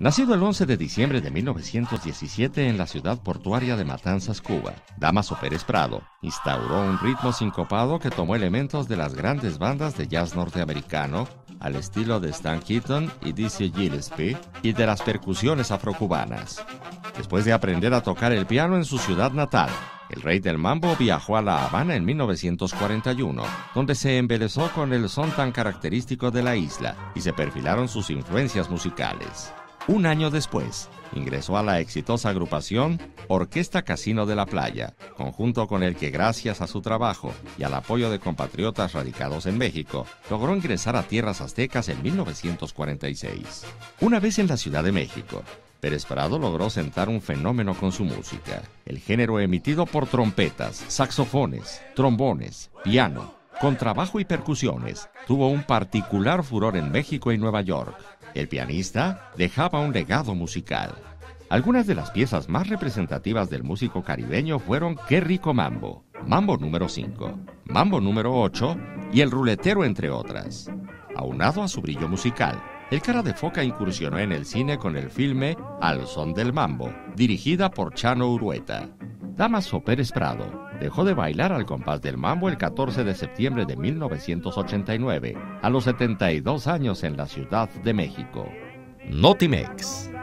Nacido el 11 de diciembre de 1917 en la ciudad portuaria de Matanzas, Cuba, Dámaso Pérez Prado instauró un ritmo sincopado que tomó elementos de las grandes bandas de jazz norteamericano, al estilo de Stan Kenton y Dizzy Gillespie, y de las percusiones afrocubanas. Después de aprender a tocar el piano en su ciudad natal, el rey del mambo viajó a La Habana en 1941, donde se embelesó con el son tan característico de la isla y se perfilaron sus influencias musicales. Un año después, ingresó a la exitosa agrupación Orquesta Casino de la Playa, conjunto con el que, gracias a su trabajo y al apoyo de compatriotas radicados en México, logró ingresar a tierras aztecas en 1946. Una vez en la Ciudad de México, Pérez Prado logró sentar un fenómeno con su música. El género emitido por trompetas, saxofones, trombones, piano, contrabajo y percusiones tuvo un particular furor en México y Nueva York. El pianista dejaba un legado musical. Algunas de las piezas más representativas del músico caribeño fueron Qué rico mambo, Mambo número 5, Mambo número 8 y El ruletero, entre otras. Aunado a su brillo musical, el Cara de Foca incursionó en el cine con el filme Al son del mambo, dirigida por Chano Urueta. Dámaso Pérez Prado dejó de bailar al compás del mambo el 14 de septiembre de 1989, a los 72 años en la Ciudad de México. Notimex.